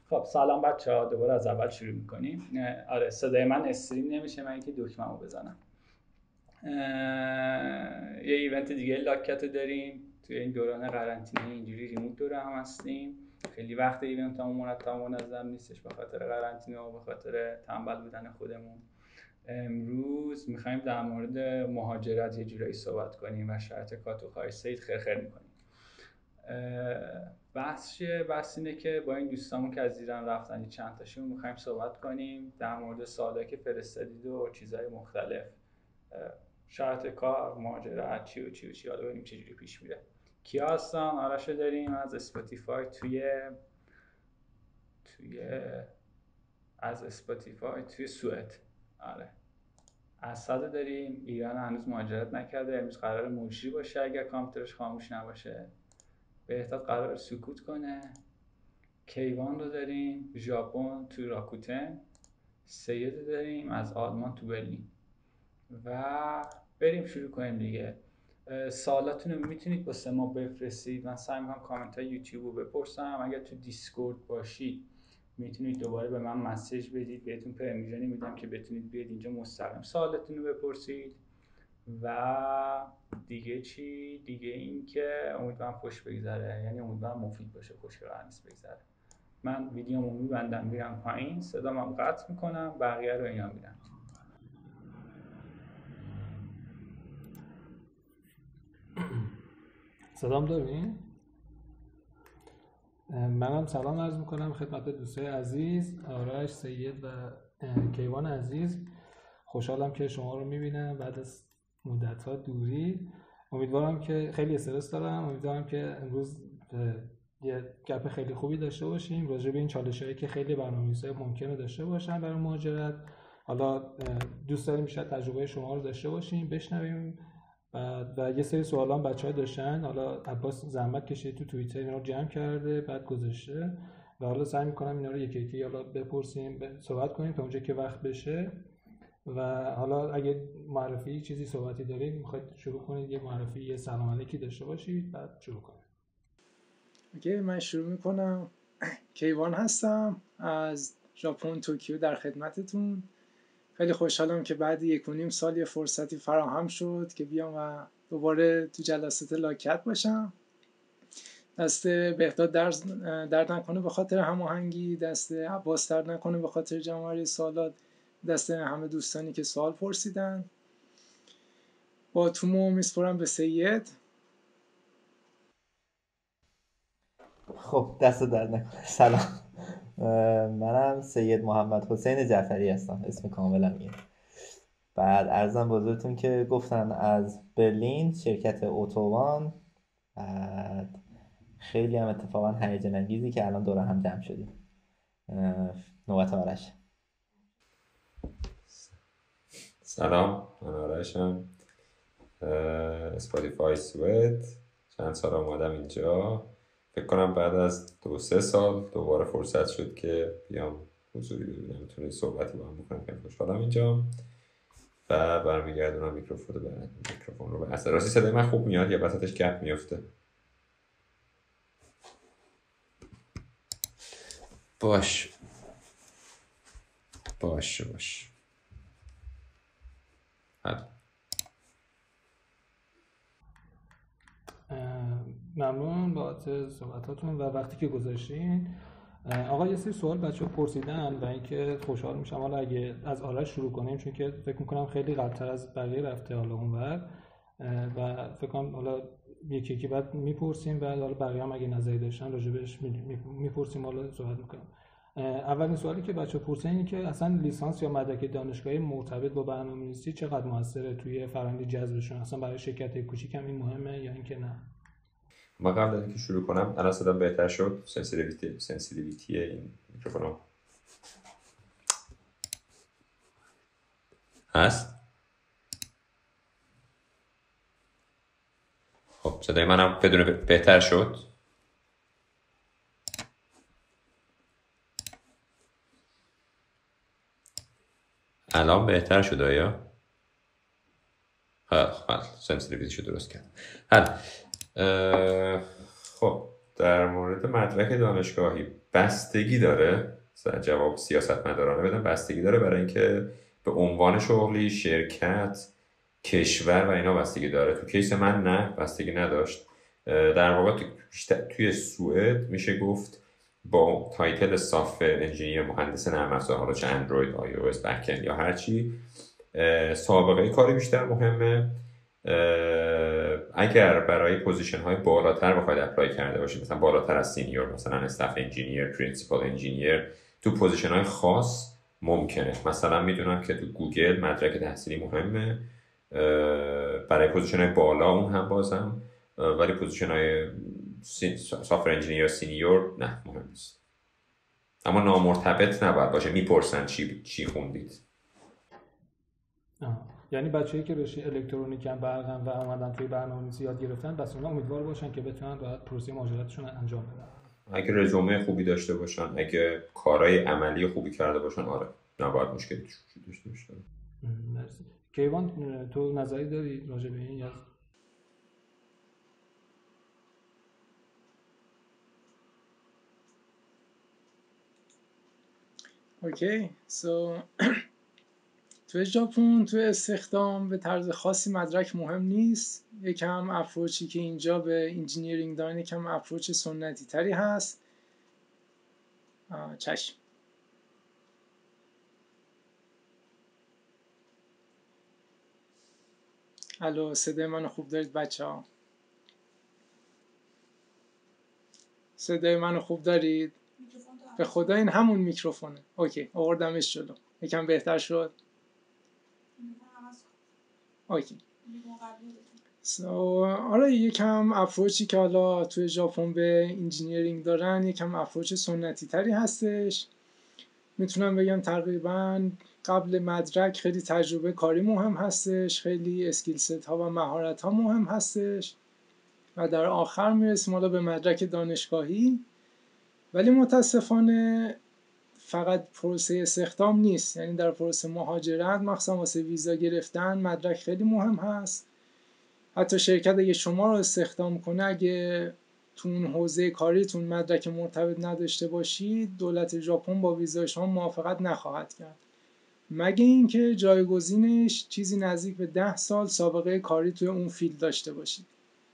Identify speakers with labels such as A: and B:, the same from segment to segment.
A: خب سلام بچه‌ها، دوباره از اول شروع می‌کنیم. آره صدای من استریم نمیشه، من اینکه دکمه‌مو بزنم. یه ایونت دیگه لاکت داریم توی این دوران قرنطینه، اینجوری ریموت دور هم هستیم. خیلی وقت ایونتامون مرتب و منظم نیستش به خاطر قرنطینه و به خاطر تنبل بودن خودمون. امروز می‌خوایم در مورد مهاجرت یه جورایی صحبت کنیم و شرایط کاتو خارج خیر می‌کنیم. بحث اینه که با این دوستامون که از ایران رفتن چند تاشون می‌خوایم صحبت کنیم در مورد سوالایی که فرستادید و چیزهای مختلف، شرایط کار، مهاجرت، چی حالا ببینیم چه جوری پیش میره. کیا هستن؟ آرش داریم از اسپاتیفای توی سوئد. آره. اسد داریم، ایران هنوز مهاجرت نکرده، امروز قرار مجری باشه اگر کامپیوترش خاموش نباشه. بهتاب قرار سکوت کنه. کیوان رو داریم ژاپن تو راکوتن. سید داریم از آلمان تو برلین. و بریم شروع کنیم دیگه. سوالاتون رو میتونید واسه ما بفرستید، من سعی میکنم کامنت های یوتیوب رو بپرسم. اگر تو دیسکورد باشید میتونید دوباره به من مسیج بدید، بهتون پرمیشنی میدم که بتونید بیاید اینجا مستقیم سوالاتون رو بپرسید. و دیگه چی؟ دیگه این که امیدوارم خوش بگذره، یعنی امیدوارم مفید باشه، خوش قرار نیست بگذره. من ویدیومو میبندم میرم پایین، صدامو قطع میکنم، بقیه رو اینا میرم.
B: سلام دارین؟ منم سلام عرض میکنم خدمت دوستای عزیز آرش، سید و کیوان عزیز. خوشحالم که شما رو میبینم بعد از مدت‌ها دوری. امیدوارم که خیلی استرس دارم، امیدوارم که امروز یه گپ خیلی خوبی داشته باشیم راجع به این چالش‌هایی که خیلی برنامه‌نویسا ممکنه داشته باشن برای مهاجرت. حالا دوست داریم بیشتر تجربه شما رو داشته باشیم، بشنویم. و یه سری سوالا هم بچه‌ها داشتن، حالا عباس زحمت کشید تو توییتر اینا رو جمع کرده بعد گذاشته و حالا سعی می‌کنم اینا رو یکی یکی حالا بپرسیم، صحبت کنیم تا اونجا که وقت بشه. و حالا اگه معرفی چیزی صحبتی دارید می‌خواید شروع کنید، یه معرفی، یه سلام علیکی داشته باشید بعد شروع کنید.
C: اوکی، من شروع میکنم. کیوان هستم از ژاپن توکیو در خدمتتون. خیلی خوشحالم که بعد 1.5 سال یه فرصتی فراهم شد که بیام و دوباره تو جلسات لاکت باشم. دست بهداد درد نکنه به خاطر هماهنگی، دست عباس درد نکنه به خاطر جمع‌آوری سوالات، دست همه دوستانی که سوال پرسیدن. با تومو میسپرم به سید.
D: خب دست درد نکنه. سلام، منم سید محمد حسین جعفری هستم، اسم کاملم اینه. بعد عرضم بزرگتون که گفتن از برلین، شرکت اتوبان. بعد خیلی هم اتفاقا هیجان انگیزی که الان دور هم جمع شدیم. نوبت آرش.
E: سلام، من آرشم، اسپاتیفای سوئد. چند سال آمدم اینجا، فکر کنم بعد از 2-3 سال دوباره فرصت شد که بیام حضوری ببینم، میتونید صحبتی با هم بکنم. خیلی خوشحالم اینجا و برمیگردونم میکروفون رو به اصل. راستی صدای من خوب میاد یا وسطش گپ میفته؟ باش.
B: ممنون بابت صحبتاتون و وقتی که گذاشتین. آقا یه سری سوال بچه‌ها پرسیدن و اینکه خوشحال میشم حالا اگه از آرش شروع کنیم، چون که فکر میکنم خیلی قبل‌تر از بقیه رفته حالا اونور و فکر کنم حالا یکی یکی بعد میپرسیم، بعد حالا بقیه هم اگه نظری داشتن راجبش میپرسیم، حالا صحبت میکنیم. اولین سوالی که بچه‌ها پرسیدن اینه که اصلا لیسانس یا مدرک دانشگاهی مرتبط با برنامه‌نویسی چقدر موثره توی فرآیند جذبشون؟ اصلا برای شرکت‌های کوچیک هم این مهمه یا اینکه نه؟
E: ما قبل از اینکه شروع کنم، الان صدام بهتر شد؟ سنسیتیویتی این میکروفون هست؟ خب صدای منم بدون بهتر شد؟ الان بهتر شد آیا؟ خب سنسیتیویتی شد درست کرد. خب در مورد مدرک دانشگاهی بستگی داره، جواب سیاستمدارانه بدم، بستگی داره برای اینکه به عنوان شغلی، شرکت، کشور و اینا بستگی داره. تو کیس من نه، بستگی نداشت. در واقع توی سوئد میشه گفت با تایتل سافت‌ور انجینیر، مهندس نرم افزار، حالا چه اندروید، آی او اس، بک اند یا هر چی، سابقه کاری بیشتر مهمه. اگر برای پوزیشن های بالاتر بخواید اپلای کرده باشید، مثلا بالاتر از سینیور، مثلا استاف انجینیر، پرینسیپال انجینیر، تو پوزیشن های خاص ممکنه. مثلا میدونم که تو گوگل مدرک تحصیلی مهمه برای پوزیشن های بالا، اون هم بازم، ولی پوزیشن های سافر انجینیر یا سینیور نه، مهم نیست. اما نامرتبط نباید باشه. میپرسن چی خوندید.
B: یعنی بچه‌ای که رشته الکترونیک هم برقن و اومدن توی برنامه‌نویسی یاد گرفتن، بس اونا امیدوار باشن که بتونن راحت پروسه مهاجرتشون انجام بدن.
E: اگه رزومه خوبی داشته باشن، اگه کارهای عملی خوبی کرده باشن، آره نباید مشکلی داشته باشن.
B: مرسی. کیوان، تو نظری داری راجع به این؟
C: اوکی سو تو ژاپن تو استخدام به طرز خاصی مدرک مهم نیست. یکم اپروچی که اینجا به انجینیرینگ دارن یکم اپروچ سنتی تری هست. چشم. الو، صدای منو خوب دارید بچه ها؟ صدای منو خوب دارید؟ به خدا این همون میکروفونه. اوکی، آوردمش جلو. یکم بهتر شد. اوکی. آره، یکم اپروچی که حالا توی ژاپن به انجینیرینگ دارن یکم اپروچ سنتی تری هستش. میتونم بگم تقریبا قبل مدرک خیلی تجربه کاری مهم هستش، خیلی اسکیل ست ها و مهارت ها مهم هستش و در آخر میرسیم حالا به مدرک دانشگاهی. ولی متاسفانه فقط پروسه استخدام نیست، یعنی در پروسه مهاجرت مخصوصا واسه ویزا گرفتن مدرک خیلی مهم هست. حتی شرکت اگه شما رو استخدام کنه، اگه تو اون حوزه کاریتون مدرک مرتبط نداشته باشید، دولت ژاپن با ویزای شما موافقت نخواهد کرد، مگه اینکه جایگزینش چیزی نزدیک به 10 سال سابقه کاری توی اون فیلد داشته باشید.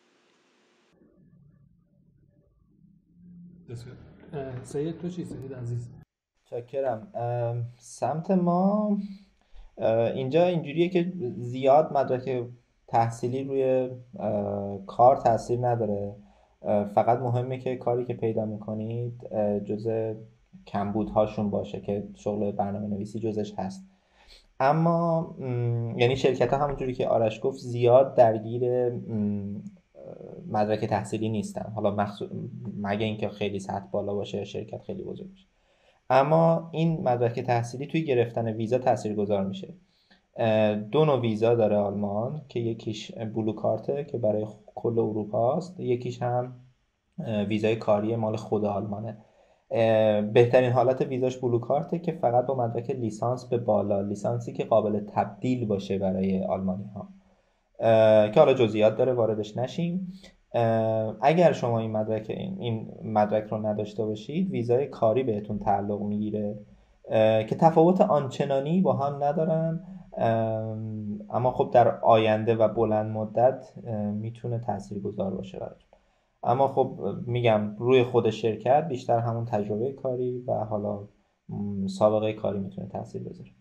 B: سید تو چی؟ سید عزیز.
D: شاکرم. سمت ما اینجا اینجوریه که زیاد مدرک تحصیلی روی کار تاثیر نداره. فقط مهمه که کاری که پیدا میکنید جزء کمبودهاشون باشه که شغل برنامه نویسی جزش هست. اما یعنی شرکت ها همونجوری که آرش گفت زیاد درگیر مدرک تحصیلی نیستن، حالا مگه اینکه خیلی سطح بالا باشه یا شرکت خیلی بزرگ باشه. اما این مدرک تحصیلی توی گرفتن ویزا تاثیرگذار میشه. 2 نوع ویزا داره آلمان که یکیش بلو کارته که برای کل اروپا است، یکیش هم ویزای کاری مال خود آلمانه. بهترین حالت ویزاش بلو کارته که فقط با مدرک لیسانس به بالا، لیسانسی که قابل تبدیل باشه برای آلمانی ها، که حالا جزئیات داره واردش نشیم. اگر شما این مدرک رو نداشته باشید، ویزای کاری بهتون تعلق میگیره که تفاوت آنچنانی با هم ندارن، اما خب در آینده و بلند مدت میتونه تاثیرگذار باشه براتون. اما خب میگم روی خود شرکت بیشتر همون تجربه کاری و حالا سابقه کاری میتونه تاثیر بذاره.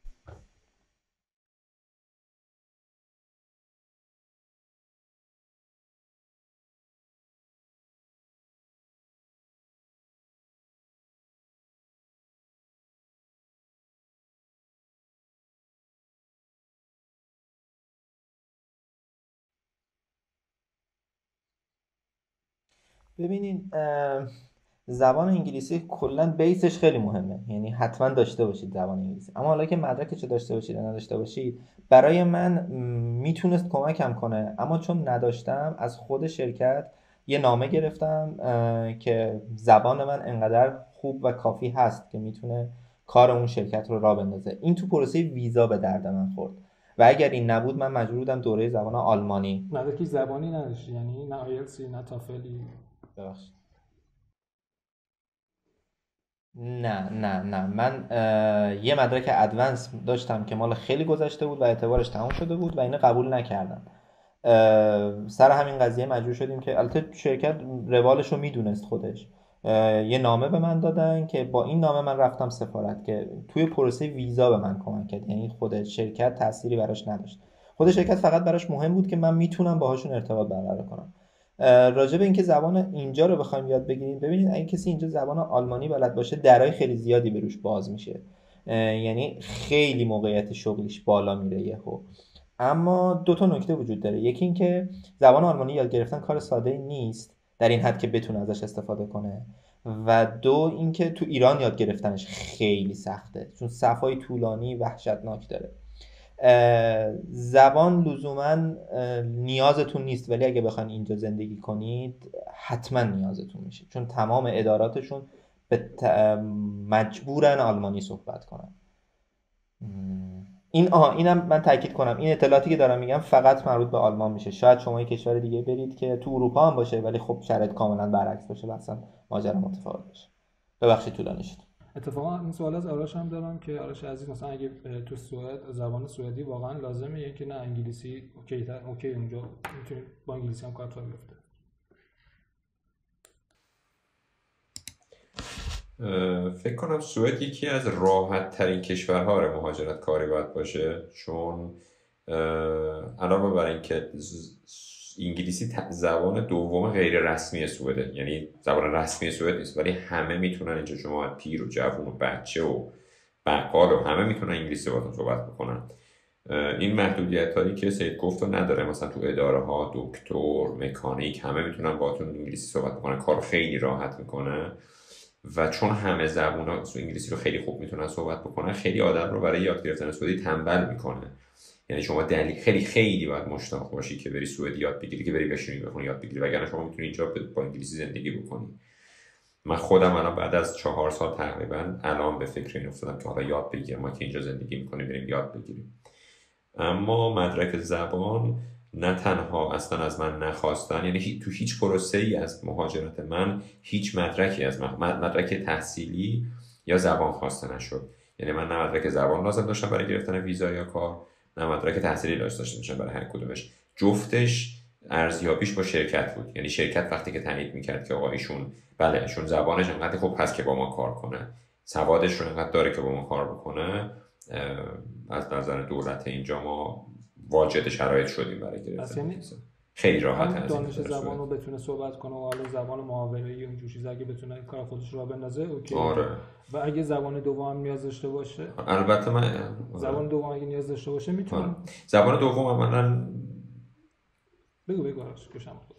D: ببینین زبان انگلیسی کلا بیسش خیلی مهمه، یعنی حتما داشته باشید زبان انگلیسی. اما حالا که مدرکش داشته باشید یا نداشته باشید، برای من میتونست کمکم کنه، اما چون نداشتم از خود شرکت یه نامه گرفتم که زبان من انقدر خوب و کافی هست که میتونه کار اون شرکت رو راه بندازه. این تو پروسه ویزا به درد من خورد و اگر این نبود من مجبور بودم دوره زبان آلمانی.
B: مدرکی زبانی نداشتی؟ یعنی نه آیلتسی نه تافلی؟
D: ببخشید نه من یه مدرک ادوانس داشتم که مال خیلی گذشته بود و اعتبارش تمام شده بود و اینو قبول نکردن. سر همین قضیه مجبور شدیم که البته شرکت روالش رو میدونست خودش، یه نامه به من دادن که با این نامه من رفتم سفارت که توی پروسه ویزا به من کمک کرد. یعنی خود شرکت تأثیری براش نداشت، خود شرکت فقط براش مهم بود که من میتونم باهاشون ارتباط برقرار کنم. راجع به اینکه زبان اینجا رو بخوایم یاد بگیریم، ببینید اگه کسی اینجا زبان آلمانی بلد باشه درای خیلی زیادی به روش باز میشه، یعنی خیلی موقعیت شغلیش بالا میره یهو. اما دو تا نکته وجود داره. یکی این که زبان آلمانی یاد گرفتن کار ساده نیست در این حد که بتونه ازش استفاده کنه، و دو اینکه تو ایران یاد گرفتنش خیلی سخته چون صفای طولانی وحشتناک داره. زبان لزوما نیازتون نیست، ولی اگه بخواین اینجا زندگی کنید حتما نیازتون میشه، چون تمام اداراتشون مجبورن آلمانی صحبت کنن. اینم من تاکید کنم، این اطلاعاتی که دارم میگم فقط مربوط به آلمان میشه. شاید شما یک کشور دیگه برید که تو اروپا هم باشه ولی خب شرایط کاملا برعکس باشه و اصلا ماجرا متفاوت باشه. ببخشید طولانی شد.
B: اتفاقا این سوال از آرش هم دارم که آرش عزیز مثلا اگه تو سوئد زبان سوئدی واقعا لازمه یا که نه انگلیسی اوکی اونجا میتونید با انگلیسی هم کار بیفته؟
E: فکر کنم سوئد یکی از راحت ترین کشورها برای مهاجرت کاری باید باشه، چون علاوه بر اینکه انگلیسی زبان دوم غیر رسمی سوئده، یعنی زبان رسمی سوئد نیست ولی همه میتونن اینجا، شما پیر و جوون و بچه و بقال و همه میتونن انگلیسی باهاتون صحبت بکنن. این محدودیت هایی که سید گفت رو نداره، مثلا تو اداره ها دکتر، مکانیک همه میتونن باهاتون انگلیسی صحبت بکنن، کار خیلی راحت میکنه. و چون همه زبونا انگلیسی رو خیلی خوب میتونن صحبت بکنن، خیلی آدم رو برای یاد گرفتن سوئدی تنبل میکنه. یعنی شما خیلی باید مشتاق باشی که بری سوئدی یاد بگیری، که بری بشینی بخونی یاد بگیری، وگرنه شما میتونی اینجا با انگلیسی زندگی بکنی. من خودم الان بعد از 4 سال تقریبا الان به فکر این افتادم که حالا یاد بگیرم، ما که اینجا زندگی میکنیم بریم یاد بگیریم. اما مدرک زبان نه تنها اصلا از من نخواستن، یعنی تو هیچ پروسه‌ای از مهاجرت من هیچ مدرکی از مدرک تحصیلی یا زبان خواسته نشد. یعنی من نه مدرک زبان لازم داشتم برای گرفتن ویزا یا کار، نه مدرک تحصیلی داشتم برای هر کدومش. جفتش ارزیابیش با شرکت بود. یعنی شرکت وقتی که تایید میکرد که آقا ایشون بله ایشون زبانش انقدر خوب هست که با ما کار کنه، سوادش رو انقدر داره که با ما کار بکنه، از نظر دولت اینجا ما واجد شرایط شدیم برای گرفتن ویزا. خیلی راحت
B: هست دانش زبان رو بتونه صحبت کنه و حالا زبان محاوره‌ای و اینجور چیزا اگه بتونه کار خودش رو بندازه اوکی.
E: آره.
B: و اگه زبان دوم نیاز داشته باشه،
E: البته من
B: زبان دوم اگه نیاز داشته باشه میتونه.
E: زبان دوم عملاً
B: بگو آرش گوشم خود.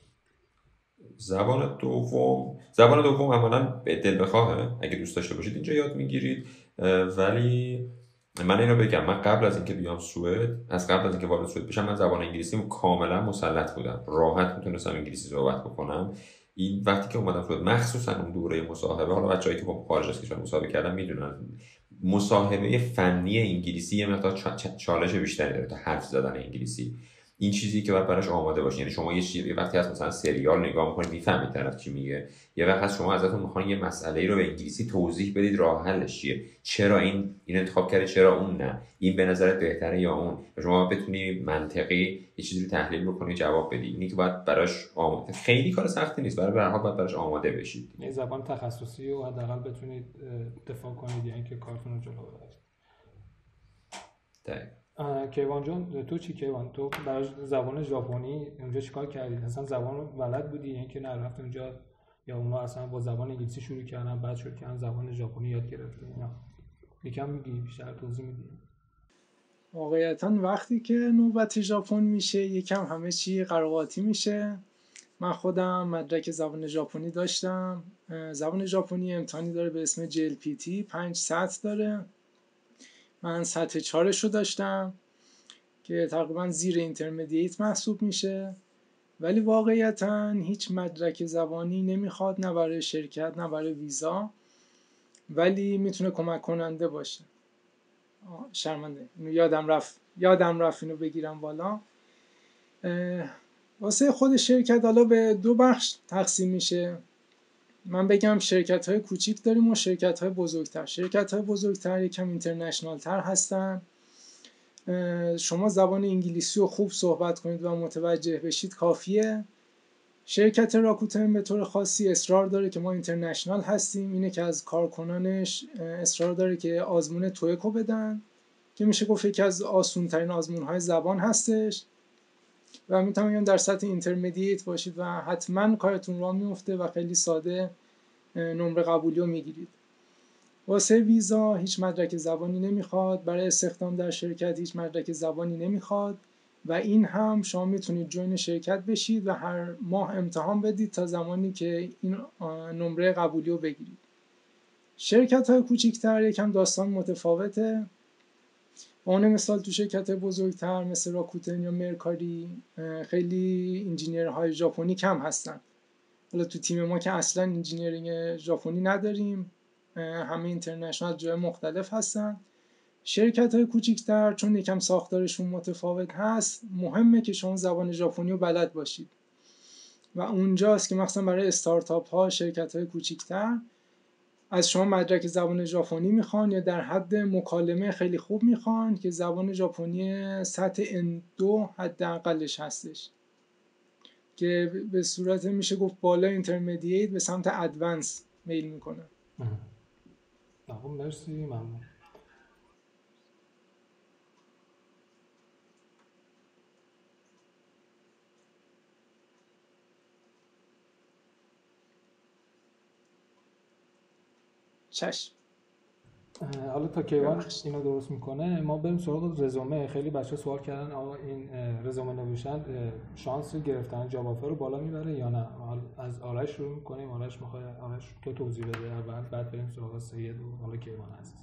E: زبان دوم عملاً به دل بخواهه، اگه دوست داشته باشید اینجا یاد میگیرید. ولی من اینو بگم، من قبل از اینکه بیام سوئد، قبل از اینکه وارد سوئد بشم، من زبان انگلیسی کاملا مسلط بودم، راحت میتونستم انگلیسی صحبت بکنم. این وقتی که اومدم سوئد، مخصوصا اون دوره مصاحبه، حالا بچه‌ای که با خارج از کشور مصاحبه کردن میدونن مصاحبه فنی انگلیسی یه مقدار چالش بیشتری داره تا حرف زدن انگلیسی. این چیزی که باید براش آماده باشین. یعنی شما یه وقتی از مثلا سریال نگاه می‌کنید میفهمید طرف چی میگه، یه وقت از شما ازتون می‌خوان یه مسئله رو به انگلیسی توضیح بدید راه حلش چیه، چرا این انتخاب کردی، چرا اون نه، این به نظرت بهتره یا اون، شما بتونی منطقی یه چیزی رو تحلیل بکنی جواب بدی. اینی که باید براش آماده، خیلی کار سختی نیست، برای هر حال باید براش آماده بشید.
B: یه زبان تخصصی و حداقل بتونید دفاع کنید یعنی که کارتون رو جلو ببرید. کیوان جان تو چی؟ کیوان تو برای زبان ژاپنی اونجا چیکار کردی؟ اصلا زبان بلد بودی یعنی که نه رفت اونجا یا اونا اصلا با زبان انگلیسی شروع کردن بعد شروع کردن زبان ژاپنی یاد گرفتن؟ اینا یکم میگی، بیشتر توضیح میدی؟
C: واقعیتا وقتی که نوبت ژاپن میشه یکم همه چی قراقاتی میشه. من خودم مدرک زبان ژاپنی داشتم. زبان ژاپنی امتحانی داره به اسم JLPT، 5 سطح داره. من سطح 4 رو داشتم که تقریبا زیر اینترمدییت محسوب میشه، ولی واقعیتا هیچ مدرک زبانی نمیخواد، نه برای شرکت نه برای ویزا، ولی میتونه کمک کننده باشه. شرمنده اینو یادم رفت اینو بگیرم بالا. واسه خود شرکت حالا به 2 بخش تقسیم میشه. من بگم شرکت‌های کوچیک داریم و شرکت‌های بزرگتر. شرکت‌های بزرگتر یکم اینترنشنال تر هستن. شما زبان انگلیسی رو خوب صحبت کنید و متوجه بشید کافیه. شرکت راکوتن به طور خاصی اصرار داره که ما اینترنشنال هستیم. اینه که از کارکنانش اصرار داره که آزمون توئیکو بدن که میشه گفت یکی از آسان‌ترین آزمون‌های زبان هستش و میتونم در سطح اینترمدییت باشید و حتما کارتون راه میفته و خیلی ساده نمره قبولی رو میگیرید. واسه ویزا هیچ مدرک زبانی نمیخواد، برای استخدام در شرکت هیچ مدرک زبانی نمیخواد و این هم شما میتونید جوین شرکت بشید و هر ماه امتحان بدید تا زمانی که این نمره قبولی رو بگیرید. شرکت های کوچیک‌تر یکم داستان متفاوته. اون مثال تو شرکت بزرگتر مثل راکوتن یا مرکاری خیلی انجینیرهای ژاپنی کم هستن. حالا تو تیم ما که اصلا انجینیرینگ ژاپنی نداریم، همه اینترنشنال جای مختلف هستن. شرکت های کوچیک‌تر چون یکم ساختارشون متفاوت هست، مهمه که شما زبان ژاپنی رو بلد باشید و اونجاست که مثلا برای استارتاپ ها شرکت های کوچیک‌تر از شما مدرک زبان ژاپنی میخوان یا در حد مکالمه خیلی خوب میخوان که زبان ژاپنی سطح N2 حداقلش هستش که به صورت میشه گفت بالا اینترمدییت به سمت ادوانس میل میکنه.
B: خب مرسی، ممنون.
C: چشم.
B: حالا تا کیوان اینو درست میکنه ما بریم سراغ رزومه. خیلی بچه سوال کردن آقا این رزومه نوشتن شانس گرفتن جاب آفر رو بالا میبره یا نه؟ از آرش شروع میکنیم. آرش میخوای تو توضیح بده اول، بعد بریم سراغ سید و حالا کیوان عزیز.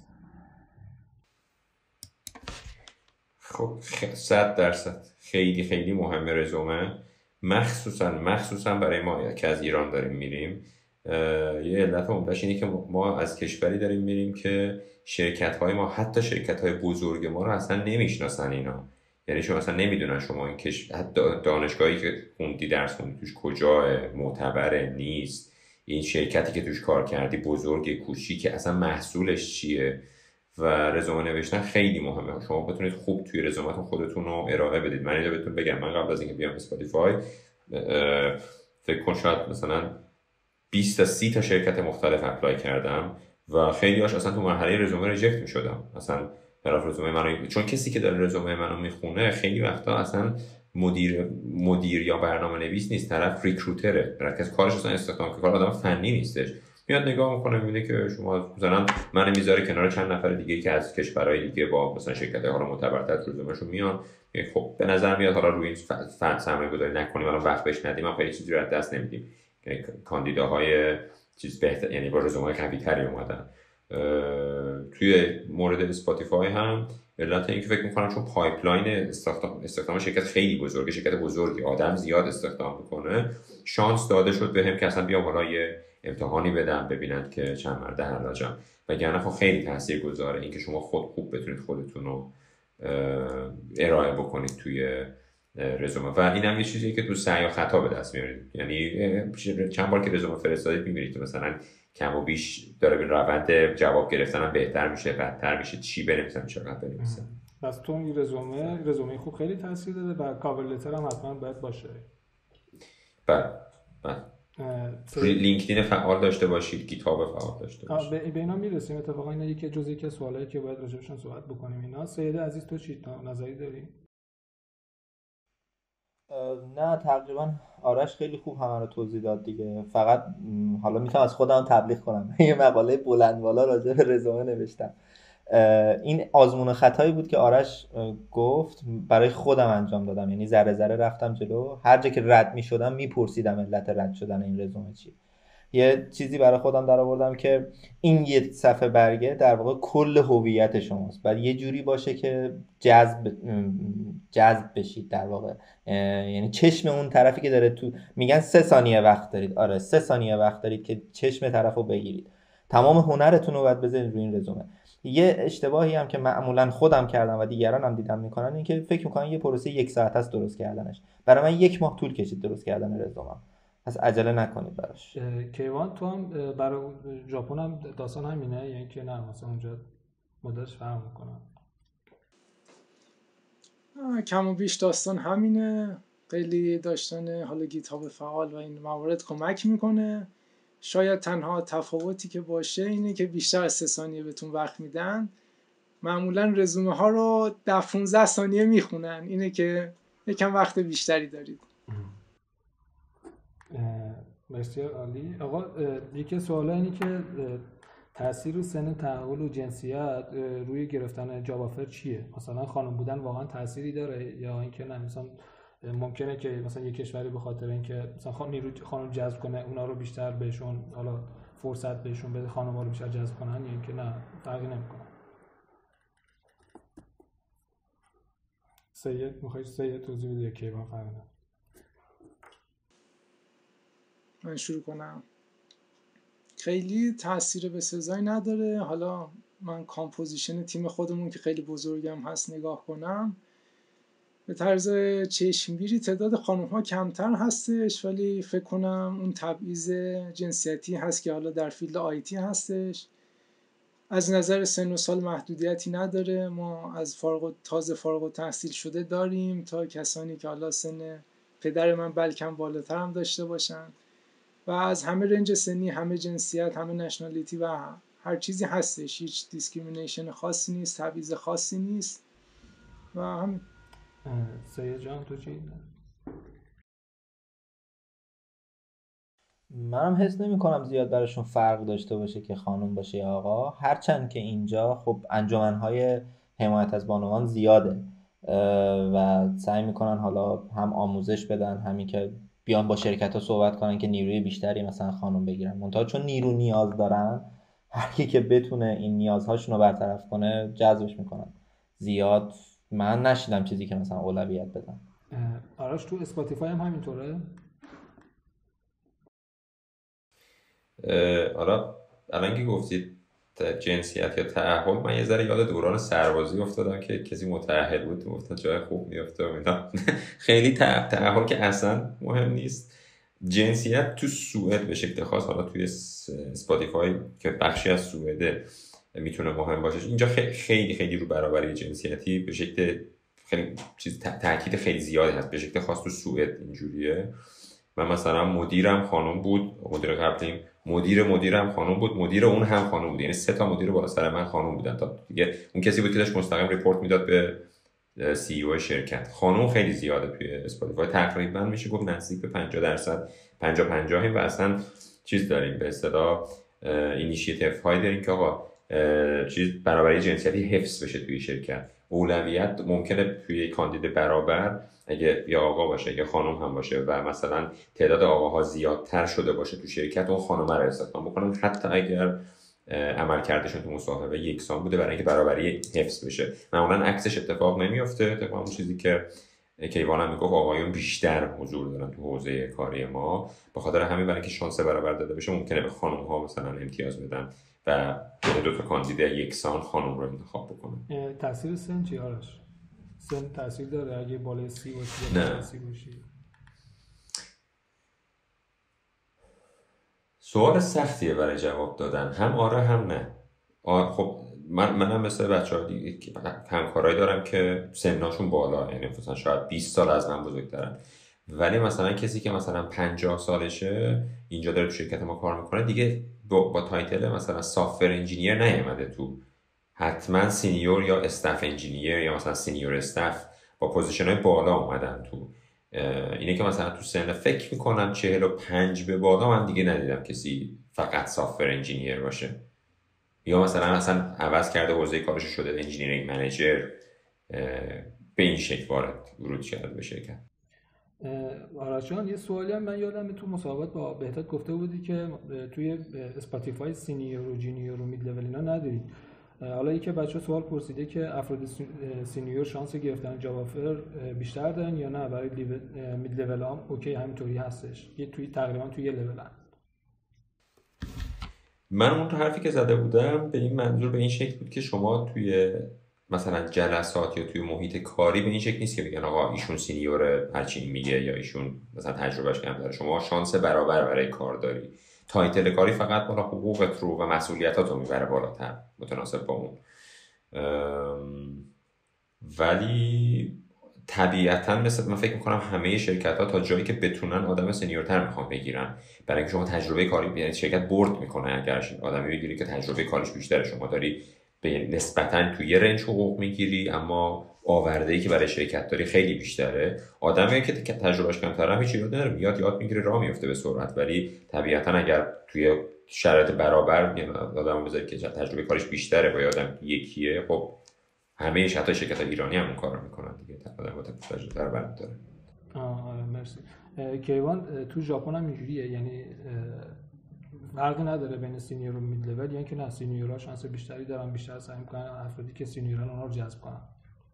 E: خب 100% خیلی خیلی مهمه رزومه، مخصوصا برای ما که از ایران داریم میریم. یه علت عمده‌اش اینه که ما از کشوری داریم میریم که شرکت‌های ما، حتی شرکت‌های بزرگ ما رو اصلا نمیشناسن اینا. یعنی شما اصلا نمیدونن شما این حتی دانشگاهی که خوندی درس خوندی توش کجاه، معتبره نیست، این شرکتی که توش کار کردی بزرگ کوچیکه، اصلا محصولش چیه. و رزومه نوشتن خیلی مهمه. شما بتونید خوب توی رزومتون خودتون رو ارائه بدید. من اینو بهتون بگم، من قبل از اینکه بیام اسپاتیفای فکر کن شاید مثلا 20 تا 30 تا شرکت مختلف اپلای کردم و خیلی هاش اصلا تو مرحله رزومه ریجکت میشدم. اصلا طرف رزومه منو، چون کسی که داره رزومه منو میخونه خیلی وقتا اصلا مدیر یا برنامه‌نویس نیست، طرف ریکروتره، مرکز کارش اصلا استخدام، که کار آدم فنی نیستش. میاد نگاه میکنه میبینه که شما مثلا منو میذاره کنار چند نفر دیگه که از کشورهای دیگه با مثلا شرکت‌های حالا معتبرتر رزومه‌شون میان. خب به نظر میاد حالا روی این فن سرمایه‌گذاری نکنیم، الان وقت بهش ندیم، ما خیلی چیزی رو از دست نمیدیم. کاندیداهای چیز بهتر، یعنی با رزومه قوی‌تری اومدن. توی مورد اسپاتیفای هم علت اینکه فکر می‌کنم چون پایپلاین استخدام شرکت خیلی بزرگه، شرکت بزرگی آدم زیاد استخدام میکنه، شانس داده شد بهم که اصلا بیام حالا یه امتحانی بدم ببینن که چند مرده حلاجم. وگرنه خب خیلی تاثیرگذاره اینکه شما خوب بتونید خودتون رو ارائه بکنید توی رزومه. و اینم یه چیزیه که تو سعی و خطا به دست میارید. یعنی چند بار که رزومه فرستادید میبینید که مثلا کم و بیش داره به روند جواب گرفتن هم بهتر میشه، بدتر میشه، چی بنویسم چقدر بنویسم.
B: پس تو این رزومه خوب خیلی تاثیر داده و کاور لتر هم حتما باید باشه.
E: بله. لینکدین فعال داشته باشید، گیت‌هاب فعال داشته باشید.
B: به اینا میرسیم. اتفاقا اینا یکی جزئی که سوالایی که باید راجعشون صحبت بکنیم. اینا سید عزیز تو چی نظری داری؟
D: نه تقریبا آرش خیلی خوب همه رو توضیح داد دیگه. فقط حالا میتونم از خودم تبلیغ کنم. یه مقاله بلند بالا راجع به رزومه نوشتم. این آزمون خطایی بود که آرش گفت برای خودم انجام دادم. یعنی ذره ذره رفتم جلو، هر جا که رد میشدم میپرسیدم علت رد شدن این رزومه چیه. یه چیزی برای خودم در آوردم که این یه صفحه برگه در واقع کل هویت شماست. بعد یه جوری باشه که جذب بشید در واقع. یعنی چشم اون طرفی که داره تو میگن 3 ثانیه وقت دارید. آره 3 ثانیه وقت دارید که چشم طرفو بگیرید. تمام هنرتون رو باید بذارید روی این رزومه. یه اشتباهی هم که معمولا خودم کردم و دیگران هم دیدم میکنن این که فکر میکنن یه پروسه 1 ساعت است درست کردنش. برای من 1 ماه طول کشید درست کردن رزومم. پس عجله نکنید براش.
B: کیوان تو هم برای ژاپن هم داستان همینه، یعنی که نه مثلا اونجا مدلش فرق میکنه؟
C: کم و بیش داستان همینه. خیلی داشتن حالا گیت‌هاب فعال و این موارد کمک میکنه. شاید تنها تفاوتی که باشه اینه که بیشتر از 3 ثانیه بهتون وقت میدن. معمولا رزومه ها رو 15 ثانیه میخونن، اینه که یکم وقت بیشتری دارید.
B: مرسی عالی. آقا یکی سوالا اینی که تاثیر سن تحول و جنسیت روی گرفتن جاب آفر چیه؟ مثلا خانم بودن واقعا تأثیری داره یا اینکه نه؟ مثلا ممکنه که مثلا یک کشوری به خاطر اینکه مثلا نیروی خانم جذب کنه اونا رو بیشتر بهشون حالا فرصت بهشون بده، خانم‌ها رو بیشتر جذب کنن، یا اینکه نه فرقی نمیکنه؟ سید توضیح بده که با فرق نداره.
C: من شروع کنم. خیلی تاثیر به سزایی نداره. حالا من کامپوزیشن تیم خودمون که خیلی بزرگم هست نگاه کنم، به طرز چشمگیری تعداد خانم ها کمتر هستش، ولی فکر کنم اون تبعیض جنسیتی هست که حالا در فیلد آیتی هستش. از نظر سن و سال محدودیتی نداره. ما از تازه فارغ التحصیل شده داریم تا کسانی که حالا سن پدر من بلکم بالاتر هم داشته باشن و از همه رنج سنی، همه جنسیت، همه نشنالیتی و هر چیزی هستش. هیچ دیسکریمینیشن خاصی نیست، تبعیض خاصی نیست و همین.
B: سید جان تو چی؟
D: منم حس نمی کنم زیاد براشون فرق داشته باشه که خانم باشه یا آقا، هرچند که اینجا خب انجمنهای حمایت از بانوان زیاده و سعی میکنن حالا هم آموزش بدن، همین که بیان با شرکت ها صحبت کنن که نیروی بیشتری مثلا خانم بگیرن. منتها چون نیرو نیاز دارن، هر کی که بتونه این نیازهاشون رو برطرف کنه جذبش میکنن. زیاد من نشیدم چیزی که مثلا اولویت بدن.
B: آراش تو اسپاتیفای هم همینطوره؟
E: حالا الان که گفتید جنسیت یا تأهل، من یه ذره یاد دوران سربازی افتادم که کسی متأهل بود گفتن جای خوب میفته و اینا. خیلی تأهل که اصلا مهم نیست. جنسیت تو سوئد به شکل خاص، حالا توی اسپاتیفای که بخشی از سوئده میتونه مهم باشه. اینجا خیلی خیلی رو برابری جنسیتی به شکل خیلی چیز تاکید خیلی زیادی هست. به شکل خاص تو سوئد اینجوریه. من مثلا مدیرم خانم بود، مدیر قبلیم مدیرم خانم بود، مدیر اون هم خانم بود، یعنی 3 تا مدیر بالا سر من خانم بودن. تا دیگه اون کسی بود که داشت مستقیم ریپورت میداد به سی او شرکت. خانم خیلی زیاده توی اسپاتیفای، تقریبا میشه گفت نزدیک به 50%، 50-50 و اصلا چیز داریم به اصطلاح اینیشیتیو های داریم که آقا چیز برابری جنسیتی حفظ بشه توی شرکت. اولویت ممکنه توی کاندید برابر اگه یا آقا باشه یا خانم هم باشه و مثلا تعداد آقاها زیادتر شده باشه تو شرکت، اون خانم رو استخدام بکنن حتی اگر عملکردشون تو مصاحبه یکسان بوده، برای اینکه برابری حفظ بشه. معمولا عکسش اتفاق نمیفته. طبعا اون چیزی که کیوان هم میگفت آقایون بیشتر حضور دارن تو حوزه کاری ما، به خاطر همین برای اینکه شانس برابر داده بشه ممکنه به خانم ها مثلا امتیاز بدن و 2 تا کاندید یکسان خانم رو انتخاب بکنن.
B: تاثیر سن چی آرش؟ سن تاثیر داره اگه بالای 30 باشی یا بالای 30 باشی؟
E: سوال سختیه برای جواب دادن، هم آره هم نه. خب منم مثل بچه‌ها دیگه همکارایی دارم که سنشون بالا، یعنی مثلا شاید 20 سال از من بزرگترن، ولی مثلا کسی که مثلا 50 سالشه اینجا داره تو شرکت ما کار میکنه دیگه با تایتل مثلا سافت‌ور انجینیر نیومده تو، حتما سینیور یا استاف انجینیر یا مثلا سینیور استاف با پوزیشن‌های بالا اومدن تو. اینه که مثلا تو سن فکر میکنم 45 به بالا من دیگه ندیدم کسی فقط سافت‌ور انجینیر باشه، یا مثلا عوض کرده حوزه کارش شده انجینیرینگ منیجر، به این شکل ورود کرده به شرکت.
B: آرش جان یه سوالی هم من یادم تو مسابقات با بهتت گفته بودی که توی اسپاتیفای سینیور و جونیور و مید لول اینا نداری. حالا یکی بچه سوال پرسیده که افراد سینیور شانس گرفتن جاب آفر بیشتر دارن یا نه؟ برای مید لول هم اوکی همینطوری هستش، یه توی تقریبا توی یه لول هم.
E: من اون حرفی که زده بودم به این منظور به این شکل بود که شما توی مثلا جلسات یا توی محیط کاری به این شکل نیست که بگن آقا ایشون سینیور هرچی میگه یا ایشون مثلا تجربهش کمتره. شما شانس برابر برای کار داری. تایتل کاری فقط بالا حقوقت رو و مسئولیتاتو میبره بالاتر متناسب با اون. ولی طبیعتاً مثل من فکر میکنم همه شرکت ها تا جایی که بتونن آدم سنیورتر میخوان بگیرن، برای اینکه شما تجربه کاری، یعنی شرکت برد میکنه اگر آدمی بگیری که تجربه کاریش بیشتره. شما داری به نسبتاً توی رنج حقوق میگیری اما آورده‌ای که برای شرکت داری خیلی بیشتره. آدمی که تجربهش کمتره هیچ ایرادی نداره، یاد میگیره، راه میفته به سرعت. ولی طبیعتاً اگر توی شرایط برابر یعنی آدمو بذاری که تجربه کاریش بیشتره با آدم یکیه، خب همه حتی شرکت ایرانی هم اون کارو میکنن دیگه، آدم تجربه برابر داره.
B: آره مرسی. کیوان تو ژاپن هم اینجوریه، یعنی فرقی نداره بین سینیور و مید لول، یعنی که نه سینیورها شانس بیشتری دارن، بیشتر سعی میکنن افرادی که سینیورن اونها رو جذب کنن.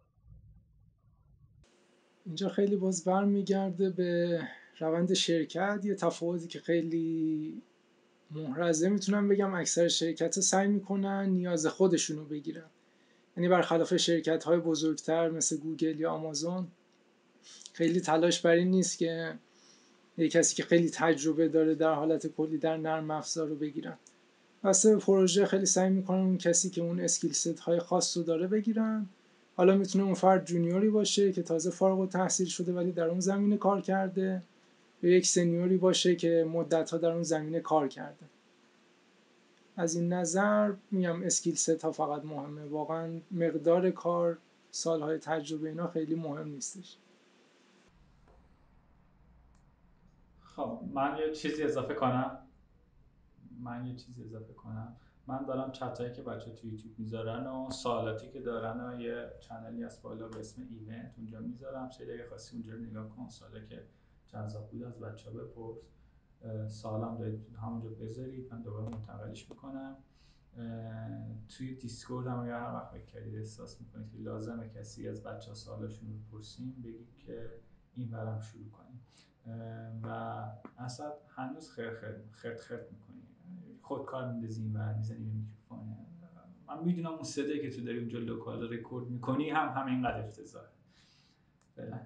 C: اینجا خیلی باز برمیگرده به روند شرکت. یه تفاوتی که خیلی محرزه میتونم بگم، اکثر شرکت‌ها سعی میکنن نیاز خودشونو بگیرن. یعنی برخلاف شرکت‌های بزرگتر مثل گوگل یا آمازون خیلی تلاش بر این نیست که یه کسی که خیلی تجربه داره در حالت کلی در نرم افزار رو بگیرن. واسه پروژه خیلی سعی میکنن اون کسی که اون اسکیل ست های خاص رو داره بگیرن. حالا میتونه اون فرد جونیوری باشه که تازه فارغ التحصیل شده ولی در اون زمینه کار کرده، یا یک سنیوری باشه که مدت‌ها در اون زمینه کار کرده. از این نظر میگم اسکیل ست ها فقط مهمه، واقعا مقدار کار، سالهای تجربه اینا خیلی مهم نیستش.
A: خب من یه چیزی اضافه کنم. من دارم چتایی که بچه تو یوتیوب میذارن و سوالاتی که دارن و یه چنلی هست بالا به اسم ایونت، اونجا میذارم. سری اگه خواستی اونجا رو نگاه کن، سوالی که جذاب بود از بچه‌ها بپرس. سوالم دارید همونجا بذارید، من دوباره منتقلش میکنم. توی دیسکورد هم اگر هر وقت بکردید احساس میکنید که لازمه کسی از بچه‌ها سوالاشون رو بپرسیم، بگید که این برم شروع کنیم. و اصلا هنوز خرد میکنی، خودکار میندازیم و میزنیم به میکروفون. من میدونم اون صدایی که تو داری اونجا لوکال رکورد میکنی هم اینقدر افتضاحه. فعلا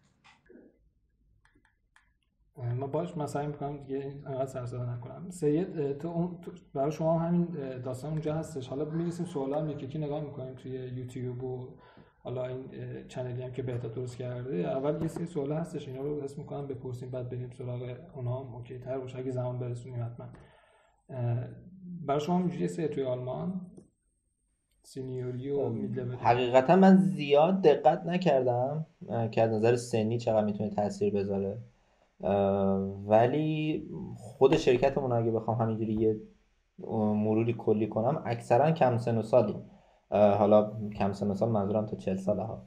B: من سعی میکنم دیگه اینقدر سرصدا نکنم. سید تو برای شما همین داستان اونجا هستش. حالا میرسیم سوالا هم یکی نگاه میکنیم توی یوتیوب و حالا این چنلی هم که بهتر درست کرده. اول یه سری سوالا هستش، اینا رو حس میکنم بپرسیم بعد بریم سراغ اونها هم اوکی تر باشه اگه زمان برسونیم حتما. برای شما اینجوریه توی آلمان سینیوری و مید لول؟
D: حقیقتا من زیاد دقت نکردم که از نظر سنی چقدر میتونه تاثیر بذاره، ولی خود شرکتمون اگه بخوام همینجوری یه مروری کلی کنم اکثرا کم سن و سالیم. حالا کم سن و سال منظورم تا 40 ساله ها،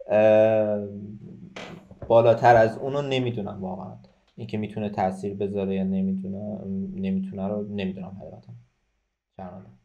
D: بالاتر از اونو نمیدونم واقعا. اینکه میتونه تاثیر بذاره یا نمیتونه رو نمیدونم حقیقتا. شرمنده.